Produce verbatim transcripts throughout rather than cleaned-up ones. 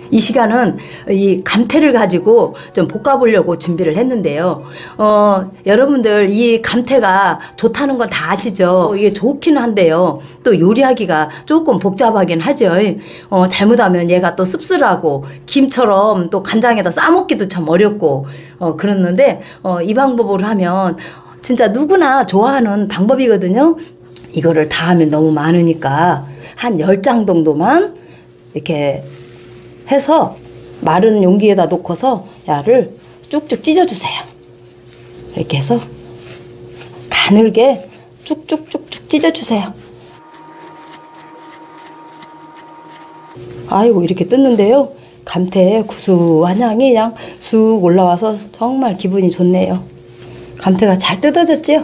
이 시간은 이 감태를 가지고 좀 볶아보려고 준비를 했는데요. 어, 여러분들 이 감태가 좋다는 건 다 아시죠? 이게 좋긴 한데요. 또 요리하기가 조금 복잡하긴 하죠. 어, 잘못하면 얘가 또 씁쓸하고 김처럼 또 간장에다 싸먹기도 참 어렵고 어, 그랬는데 어, 이 방법으로 하면 진짜 누구나 좋아하는 방법이거든요. 이거를 다 하면 너무 많으니까 한 열 장 정도만 이렇게 해서 마른 용기에다 놓고서 야를 쭉쭉 찢어주세요. 이렇게 해서 가늘게 쭉쭉쭉쭉 찢어주세요. 아이고 이렇게 뜯는데요. 감태의 구수한 향이 그냥 쑥 올라와서 정말 기분이 좋네요. 감태가 잘 뜯어졌지요?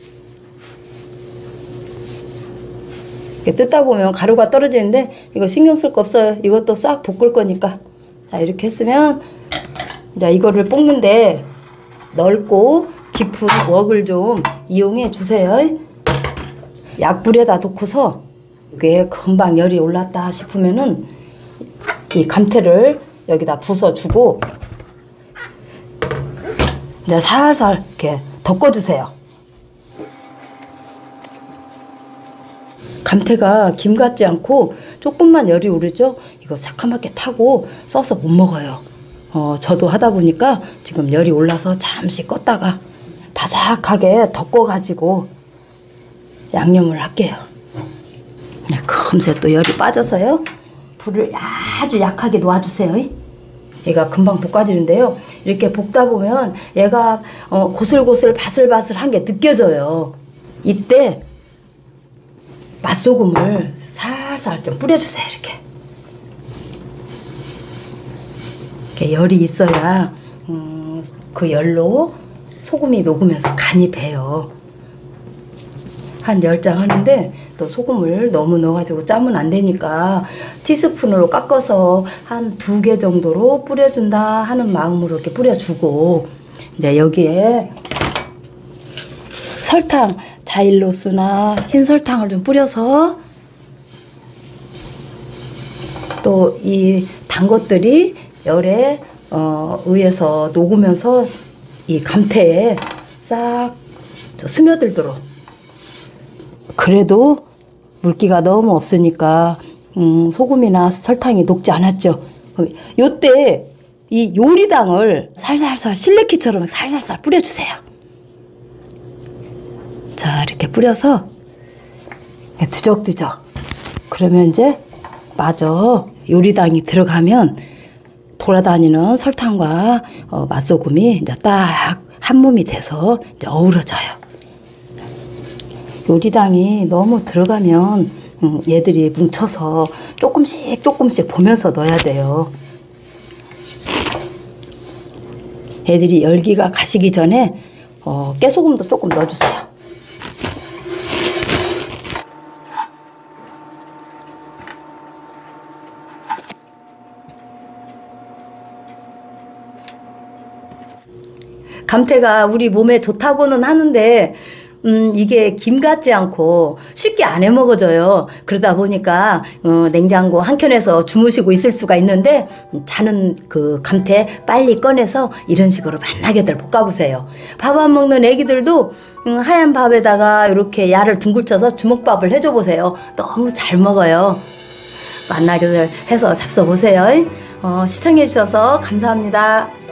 이렇게 뜯다 보면 가루가 떨어지는데 이거 신경 쓸 거 없어요. 이것도 싹 볶을 거니까. 자, 이렇게 했으면 자, 이거를 볶는데 넓고 깊은 웍을 좀 이용해 주세요. 약불에다 놓고서 이게 금방 열이 올랐다 싶으면은 이 감태를 여기다 부숴주고 이제 살살 이렇게 덮어주세요. 감태가 김 같지 않고 조금만 열이 오르죠? 이거 새카맣게 타고 써서 못 먹어요. 어, 저도 하다 보니까 지금 열이 올라서 잠시 껐다가 바삭하게 덮어가지고 양념을 할게요. 금세 또 열이 빠져서요. 불을 아주 약하게 놓아주세요. 얘가 금방 볶아지는데요. 이렇게 볶다 보면 얘가 어, 고슬고슬 바슬바슬한 게 느껴져요. 이때 맛소금을 살살 좀 뿌려주세요. 이렇게. 이렇게 열이 있어야 음, 그 열로 소금이 녹으면서 간이 배요. 한 열 장 하는데 또 소금을 너무 넣어가지고 짜면 안 되니까 티스푼으로 깎아서 한 두 개 정도로 뿌려준다 하는 마음으로 이렇게 뿌려주고 이제 여기에 설탕 자일로스나 흰 설탕을 좀 뿌려서 또 이 단 것들이 열에 어, 의해서 녹으면서 이 감태에 싹 스며들도록. 그래도 물기가 너무 없으니까 음, 소금이나 설탕이 녹지 않았죠. 요때 이 요리당을 살살살 실내키처럼 살살살 뿌려주세요. 자, 이렇게 뿌려서 두적두적. 그러면 이제 마저 요리당이 들어가면 돌아다니는 설탕과 어, 맛소금이 이제 딱 한 몸이 돼서 이제 어우러져요. 요리당이 너무 들어가면 음, 얘들이 뭉쳐서 조금씩 조금씩 보면서 넣어야 돼요. 애들이 열기가 가시기 전에 어, 깨소금도 조금 넣어주세요. 감태가 우리 몸에 좋다고는 하는데 음, 이게 김 같지 않고 쉽게 안 해 먹어져요. 그러다 보니까 어, 냉장고 한켠에서 주무시고 있을 수가 있는데 자는 그 감태 빨리 꺼내서 이런 식으로 맛나게들 볶아보세요. 밥 안 먹는 애기들도 음, 하얀 밥에다가 이렇게 야를 둥글 쳐서 주먹밥을 해줘 보세요. 너무 잘 먹어요. 맛나게들 해서 잡숴보세요. 어, 시청해 주셔서 감사합니다.